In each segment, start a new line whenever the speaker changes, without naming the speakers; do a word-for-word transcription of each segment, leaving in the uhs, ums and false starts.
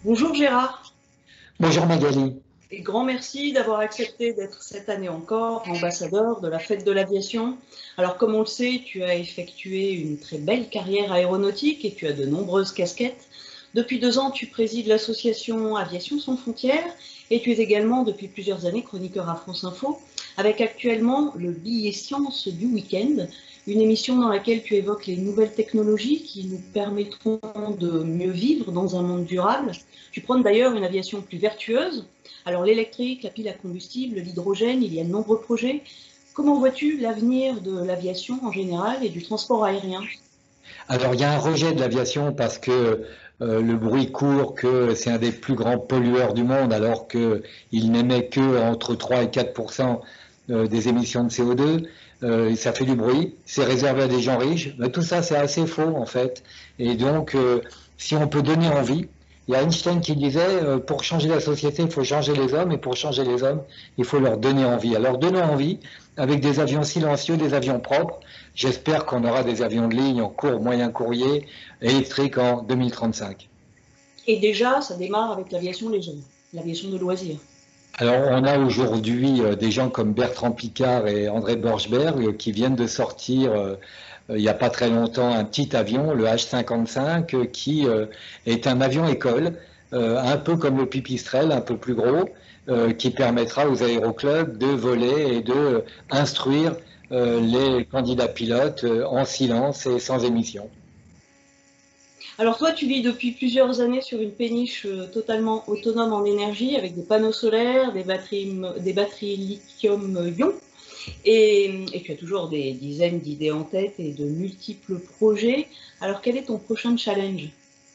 Bonjour Gérard,
Bonjour Magali.
et grand merci d'avoir accepté d'être cette année encore ambassadeur de la Fête de l'Aviation. Alors comme on le sait, tu as effectué une très belle carrière aéronautique et tu as de nombreuses casquettes. Depuis deux ans, tu présides l'association Aviation sans frontières et tu es également depuis plusieurs années chroniqueur à France Info, avec actuellement le billet science du week-end, une émission dans laquelle tu évoques les nouvelles technologies qui nous permettront de mieux vivre dans un monde durable. Tu prônes d'ailleurs une aviation plus vertueuse. Alors l'électrique, la pile à combustible, l'hydrogène, il y a de nombreux projets. Comment vois-tu l'avenir de l'aviation en général et du transport aérien?
Alors, il y a un rejet de l'aviation parce que euh, le bruit court que c'est un des plus grands pollueurs du monde, alors qu'il n'émet que entre trois et quatre pour cent euh, des émissions de C O deux. Euh, et ça fait du bruit, c'est réservé à des gens riches. Mais tout ça, c'est assez faux en fait. Et donc, euh, si on peut donner envie, il y a Einstein qui disait, euh, pour changer la société, il faut changer les hommes, et pour changer les hommes, il faut leur donner envie. Alors, donnons envie avec des avions silencieux, des avions propres. J'espère qu'on aura des avions de ligne en court, moyen courrier, électriques en deux mille trente-cinq.
Et déjà, ça démarre avec l'aviation légère, l'aviation de loisirs.
Alors, on a aujourd'hui euh, des gens comme Bertrand Piccard et André Borschberg euh, qui viennent de sortir, euh, euh, il n'y a pas très longtemps, un petit avion, le H cinquante-cinq, euh, qui euh, est un avion école, euh, un peu comme le Pipistrel, un peu plus gros, euh, qui permettra aux aéroclubs de voler et de euh, instruire euh, les candidats pilotes euh, en silence et sans émission.
Alors toi, tu vis depuis plusieurs années sur une péniche euh, totalement autonome en énergie avec des panneaux solaires, des batteries, des batteries lithium-ion. Et, et tu as toujours des dizaines d'idées en tête et de multiples projets. Alors quel est ton prochain challenge?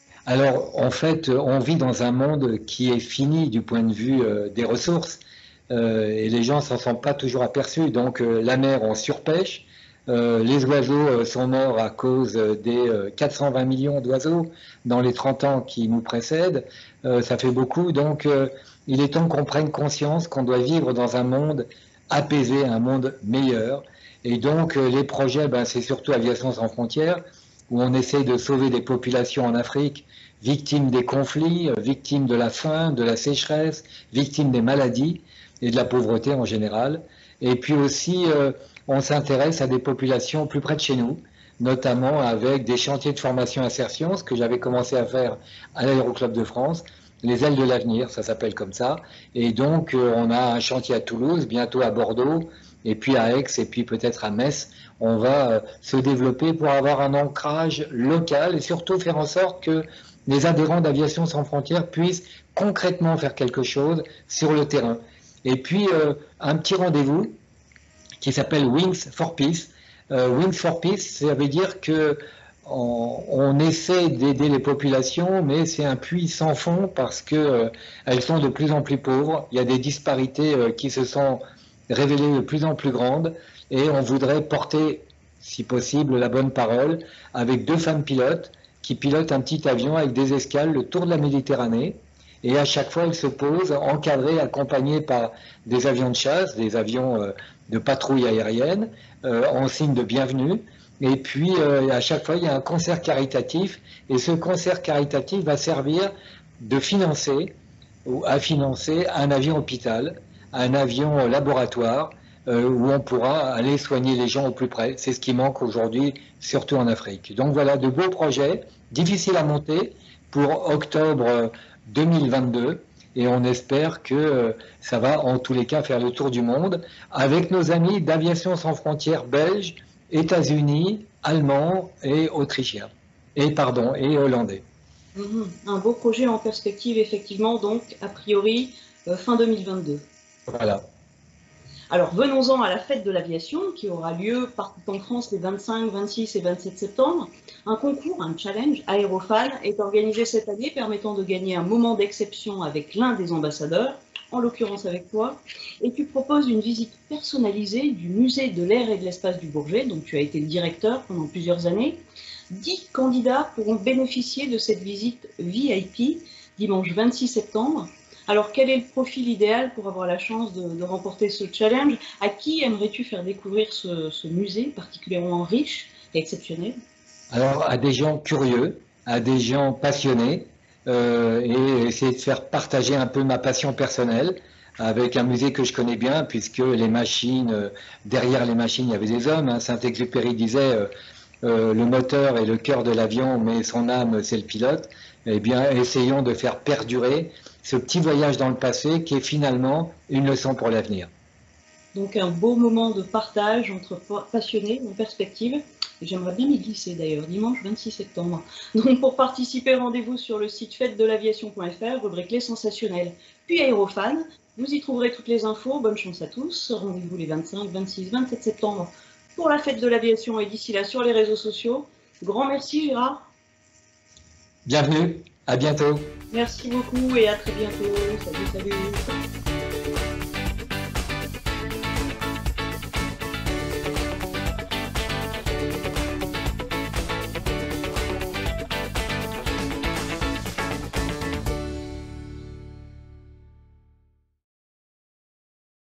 Alors, en fait, on vit dans un monde qui est fini du point de vue euh, des ressources euh, et les gens s'en sont pas toujours aperçus. Donc, euh, la mer, on surpêche. Euh, les oiseaux euh, sont morts à cause des euh, quatre cent vingt millions d'oiseaux dans les trente ans qui nous précèdent. Euh, ça fait beaucoup. Donc, euh, il est temps qu'on prenne conscience qu'on doit vivre dans un monde apaisé, un monde meilleur. Et donc, euh, les projets, ben, c'est surtout Aviation sans frontières, où on essaye de sauver des populations en Afrique victimes des conflits, victimes de la faim, de la sécheresse, victimes des maladies et de la pauvreté en général. Et puis aussi, euh, on s'intéresse à des populations plus près de chez nous, notamment avec des chantiers de formation insertion, ce que j'avais commencé à faire à l'Aéroclub de France, les ailes de l'avenir, ça s'appelle comme ça. Et donc, euh, on a un chantier à Toulouse, bientôt à Bordeaux, et puis à Aix, et puis peut-être à Metz. On va euh, se développer pour avoir un ancrage local et surtout faire en sorte que les adhérents d'Aviation sans frontières puissent concrètement faire quelque chose sur le terrain. Et puis, euh, un petit rendez-vous qui s'appelle Wings for Peace. Euh, Wings for Peace, ça veut dire que on, on essaie d'aider les populations, mais c'est un puits sans fond parce que euh, elles sont de plus en plus pauvres. Il y a des disparités euh, qui se sont révélées de plus en plus grandes, et on voudrait porter, si possible, la bonne parole avec deux femmes pilotes qui pilotent un petit avion avec des escales le tour de la Méditerranée. Et à chaque fois, elles se posent, encadrées, accompagnées par des avions de chasse, des avions euh, de patrouille aérienne, euh, en signe de bienvenue. Et puis, euh, à chaque fois, il y a un concert caritatif. Et ce concert caritatif va servir de financer ou à financer un avion hôpital, un avion laboratoire, euh, où on pourra aller soigner les gens au plus près. C'est ce qui manque aujourd'hui, surtout en Afrique. Donc voilà, de beaux projets, difficiles à monter pour octobre deux mille vingt-deux. Et on espère que euh, ça va en tous les cas faire le tour du monde avec nos amis d'Aviation sans frontières belges, États-Unis, allemands et autrichiens. Et pardon, et hollandais.
Mhm. Un beau projet en perspective, effectivement, donc a priori euh, fin deux mille vingt-deux.
Voilà.
Alors venons-en à la fête de l'aviation qui aura lieu partout en France les vingt-cinq, vingt-six et vingt-sept septembre. Un concours, un challenge aérofan est organisé cette année permettant de gagner un moment d'exception avec l'un des ambassadeurs, en l'occurrence avec toi, et tu proposes une visite personnalisée du musée de l'air et de l'espace du Bourget, dont tu as été le directeur pendant plusieurs années. Dix candidats pourront bénéficier de cette visite V I P dimanche vingt-six septembre. Alors, quel est le profil idéal pour avoir la chance de, de remporter ce challenge? À qui aimerais-tu faire découvrir ce, ce musée particulièrement riche et exceptionnel?
Alors, à des gens curieux, à des gens passionnés, euh, et essayer de faire partager un peu ma passion personnelle avec un musée que je connais bien, puisque les machines, euh, derrière les machines, il y avait des hommes. Hein. Saint-Exupéry disait euh, euh, le moteur est le cœur de l'avion, mais son âme, c'est le pilote. Eh bien, essayons de faire perdurer ce petit voyage dans le passé qui est finalement une leçon pour l'avenir.
Donc un beau moment de partage entre passionnés en perspective. J'aimerais bien y glisser d'ailleurs, dimanche vingt-six septembre. Donc pour participer, rendez-vous sur le site fête de l'aviation point F R, rubrique Les Sensationnels, puis Aérofan. Vous y trouverez toutes les infos. Bonne chance à tous. Rendez-vous les vingt-cinq, vingt-six, vingt-sept septembre pour la fête de l'aviation et d'ici là sur les réseaux sociaux. Grand merci Gérard.
Bienvenue, à bientôt.
Merci beaucoup et à très bientôt. Salut, salut.